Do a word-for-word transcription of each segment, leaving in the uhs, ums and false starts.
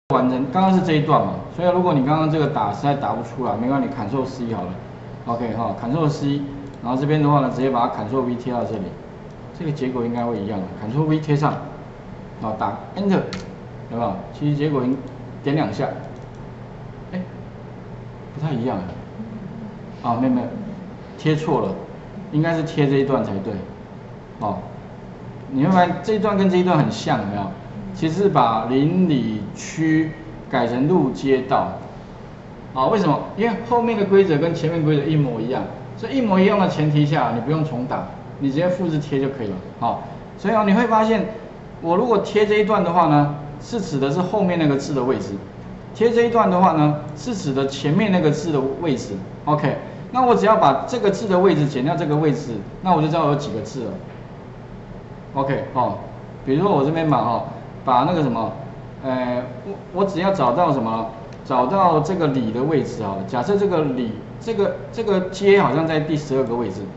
完成刚刚是这一段嘛，所以如果你刚刚这个打实在打不出来，没关系 ，Ctrl C 好了 ，OK 哈 ，Ctrl C， 然后这边的话呢，直接把它 Ctrl V 贴到这里，这个结果应该会一样的 ，Ctrl V 贴上，然后打 Enter， 有没有？其实结果点两下，哎，不太一样啊，没有没有，贴错了，应该是贴这一段才对，哦，你会发现这一段跟这一段很像，有没有？其实是把邻里区改成路街道，啊，为什么？因为后面的规则跟前面规则一模一样，所以一模一样的前提下，你不用重打，你直接复制贴就可以了，好，所以啊，你会发现，我如果贴这一段的话呢，是指的是后面那个字的位置，贴这一段的话呢，是指的前面那个字的位置 ，OK， 那我只要把这个字的位置减掉这个位置，那我就知道有几个字了 ，OK， 哦，比如说我这边嘛，哈。把那个什么，呃，我我只要找到什么，找到这个里的位置好了。假设这个里，这个这个街好像在第十二个位置，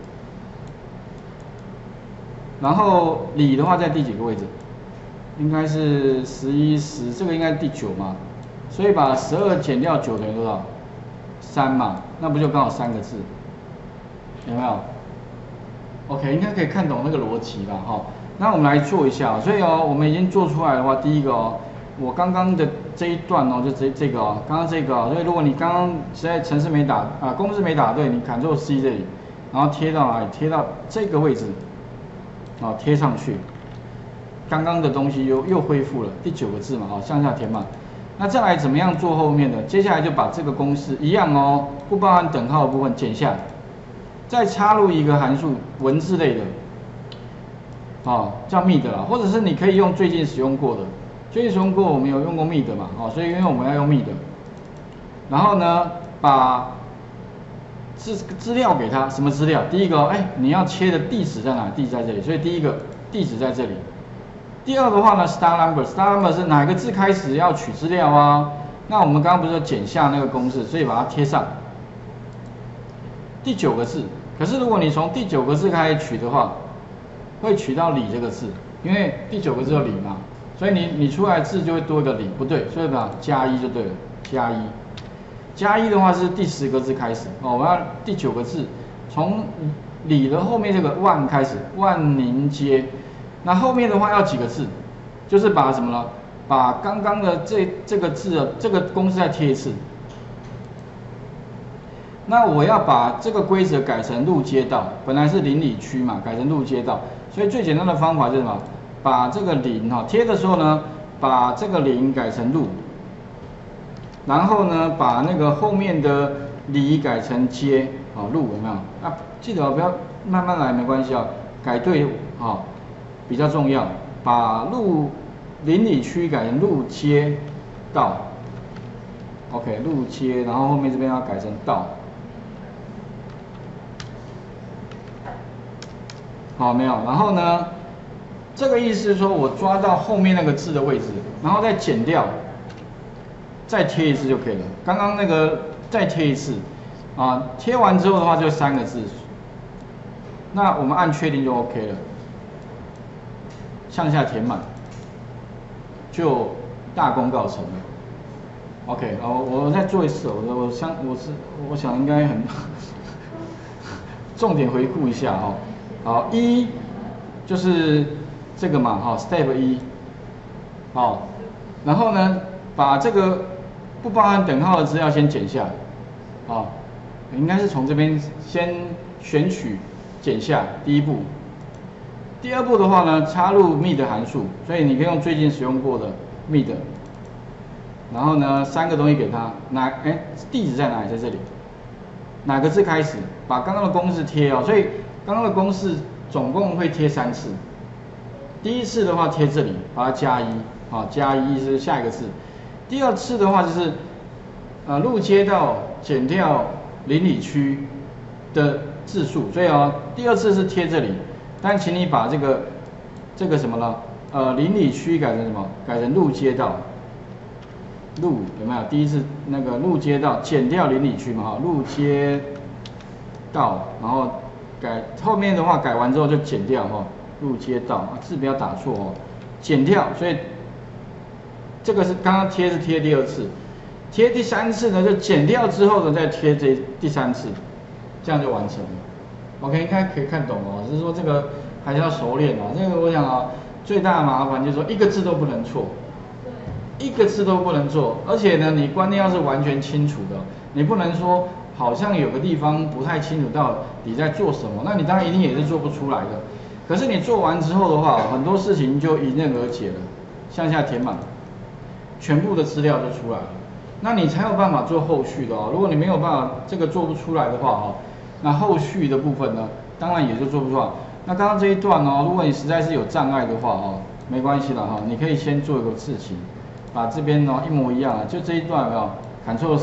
然后里的话在第几个位置？应该是十一十，这个应该第九嘛。所以把十二减掉九等于多少？三嘛，那不就刚好三个字？有没有 ？OK， 应该可以看懂那个逻辑了哈。那我们来做一下，所以哦，我们已经做出来的话，第一个哦，我刚刚的这一段哦，就这这个哦，刚刚这个哦，所以如果你刚刚实在程式没打啊，公式没打对，你 Ctrl C 这里，然后贴到哪里？贴到这个位置，啊，贴上去，刚刚的东西又又恢复了，第九个字嘛，啊，向下填满。那再来怎么样做后面的？接下来就把这个公式一样哦，不包含等号的部分剪下，再插入一个函数，文字类的。哦，叫 mid 啦，或者是你可以用最近使用过的，最近使用过我们有用过 mid 嘛，哦，所以因为我们要用 mid， 然后呢，把资资料给他，什么资料？第一个，哎，你要切的地址在哪？地址在这里，所以第一个地址在这里。第二的话呢 ，star number，star number 是哪个字开始要取资料啊？那我们刚刚不是剪下那个公式，所以把它贴上。第九个字，可是如果你从第九个字开始取的话，会取到里这个字，因为第九个字有里嘛，所以你你出来字就会多一个里，不对，所以把加一就对了，加一，加一的话是第十个字开始哦，我要第九个字，从里的后面这个万开始，万宁街，那后面的话要几个字？就是把什么呢？把刚刚的这这个字的这个公式再贴一次。那我要把这个规则改成路街道，本来是邻里区嘛，改成路街道。所以最简单的方法就是什么？把这个零哈贴的时候呢，把这个零改成路，然后呢，把那个后面的里改成街，啊路有没有？啊，记得不要慢慢来，没关系啊，改对啊比较重要。把路邻里区改成路街道 ，OK， 路街，然后后面这边要改成道。好，没有，然后呢，这个意思是说我抓到后面那个字的位置，然后再剪掉，再贴一次就可以了。刚刚那个再贴一次，啊，贴完之后的话就三个字，那我们按确定就 OK 了，向下填满，就大功告成了。OK， 好，我再做一次，我我想我是我想应该很重点回顾一下哈。好，一就是这个嘛，哈 ，step 一，好，然后呢，把这个不包含等号的资料先剪下，啊，应该是从这边先选取剪下第一步。第二步的话呢，插入 mid 函数，所以你可以用最近使用过的 mid， 然后呢，三个东西给它，哪哎地址在哪里？在这里，哪个字开始？把刚刚的公式贴哦，所以。刚刚的公式总共会贴三次，第一次的话贴这里，把它加一，好，加一是下一个字。第二次的话就是，呃，路街道减掉邻里区的字数，所以哦，第二次是贴这里，但请你把这个这个什么呢？呃，邻里区改成什么？改成路街道。路有没有？第一次那个路街道减掉邻里区嘛，哈，路街道，然后。改后面的话改完之后就剪掉哈，路街道字不要打错哦，剪掉，所以这个是刚刚贴是贴第二次，贴第三次呢就剪掉之后呢再贴这第三次，这样就完成了。OK， 应该可以看懂哦，只是说这个还是要熟练哦。这个我想啊，最大的麻烦就是说一个字都不能错，一个字都不能错，而且呢，你观念要是完全清楚的，你不能说好像有个地方不太清楚到底在做什么，那你当然一定也是做不出来的。可是你做完之后的话，很多事情就迎刃而解了，向下填满，全部的资料就出来了，那你才有办法做后续的哦。如果你没有办法这个做不出来的话哦，那后续的部分呢，当然也就做不出来。那刚刚这一段哦，如果你实在是有障碍的话哦，没关系了哈，你可以先做一个事情，把这边哦一模一样啊，就这一段有没有 ？Ctrl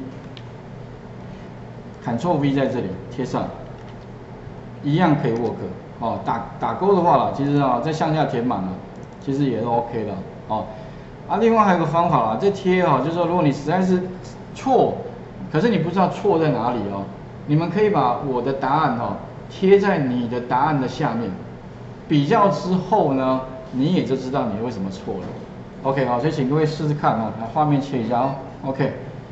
C，Ctrl V 在这里贴上，一样可以 work 哦。打打勾的话啦，其实啊再向下填满了，其实也是 OK 的哦。啊，另外还有个方法啦，这贴哦，就是说如果你实在是错，可是你不知道错在哪里哦。你们可以把我的答案哈贴在你的答案的下面，比较之后呢，你也就知道你为什么错了。OK 好，所以请各位试试看哦，来画面切一下哦。OK，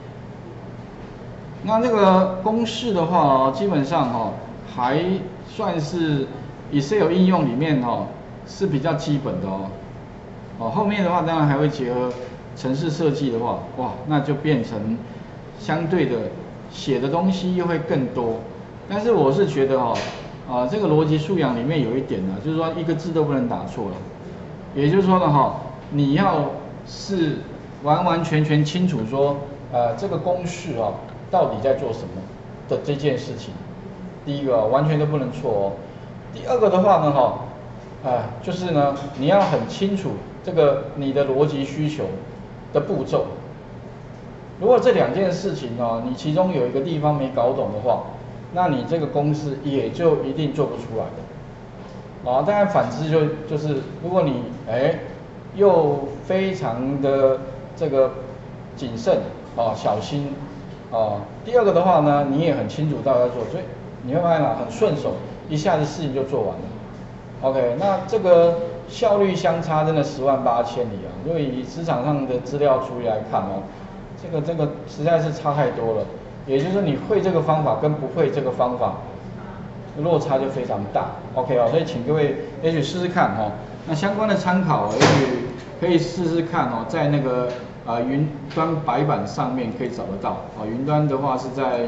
那这个公式的话哦，基本上哈还算是 Excel 应用里面哈是比较基本的哦。哦，后面的话当然还会结合程式设计的话，哇，那就变成相对的。写的东西又会更多，但是我是觉得哈、哦，啊，这个逻辑素养里面有一点呢，就是说一个字都不能打错了。也就是说呢哈，你要是完完全全清楚说，呃，这个公式啊到底在做什么的这件事情。第一个完全都不能错哦。第二个的话呢哈，啊，就是呢你要很清楚这个你的逻辑需求的步骤。如果这两件事情哦，你其中有一个地方没搞懂的话，那你这个公式也就一定做不出来的。啊，当然反之就就是，如果你哎又非常的这个谨慎啊小心啊，第二个的话呢，你也很清楚到要做，所以你会发现啊很顺手，一下子事情就做完了。OK， 那这个效率相差真的十万八千里啊！因为以市场上的资料处理来看哦。这个这个实在是差太多了，也就是说你会这个方法跟不会这个方法，落差就非常大。OK 哦，所以请各位也许试试看哦。那相关的参考，也许可以试试看哦，在那个啊、呃、云端白板上面可以找得到。啊、哦，云端的话是在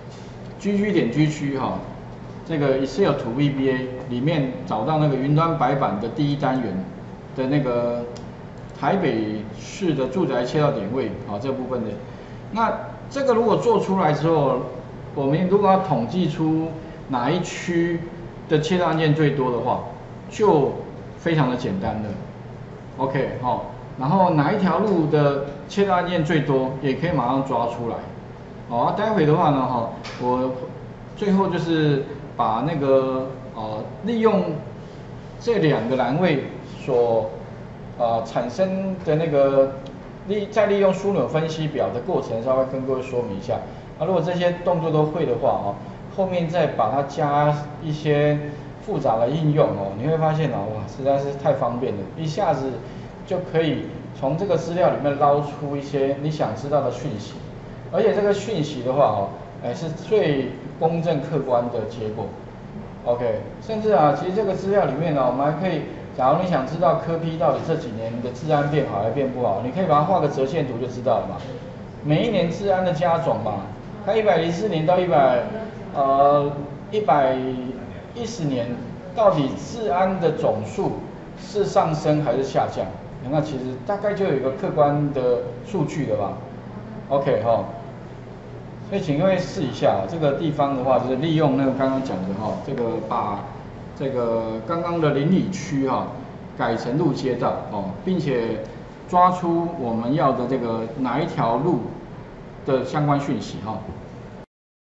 G G 点 G 区哈，这个 Excel to V B A 里面找到那个云端白板的第一单元的那个。台北市的住宅切到点位啊这部分的，那这个如果做出来之后，我们如果要统计出哪一区的切到案件最多的话，就非常的简单了。OK 好、哦，然后哪一条路的切到案件最多，也可以马上抓出来。好、哦，待会的话呢哈，我最后就是把那个呃利用这两个栏位所呃，产生的那个利再利用枢纽分析表的过程，稍微跟各位说明一下。啊，如果这些动作都会的话哦，后面再把它加一些复杂的应用哦，你会发现哦，哇，实在是太方便了，一下子就可以从这个资料里面捞出一些你想知道的讯息，而且这个讯息的话哦，哎是最公正客观的结果。OK， 甚至啊，其实这个资料里面呢，我们还可以。假如你想知道柯 P 到底这几年的治安变好还变不好，你可以把它画个折线图就知道了嘛。每一年治安的加总嘛，它一百零四年到一百呃一百一十年，到底治安的总数是上升还是下降？那其实大概就有一个客观的数据了吧。OK 哈、哦，所以请各位试一下这个地方的话，就是利用那个刚刚讲的哈，这个把。这个刚刚的邻里区哈、啊，改成路街道哦，并且抓出我们要的这个哪一条路的相关讯息哈、啊。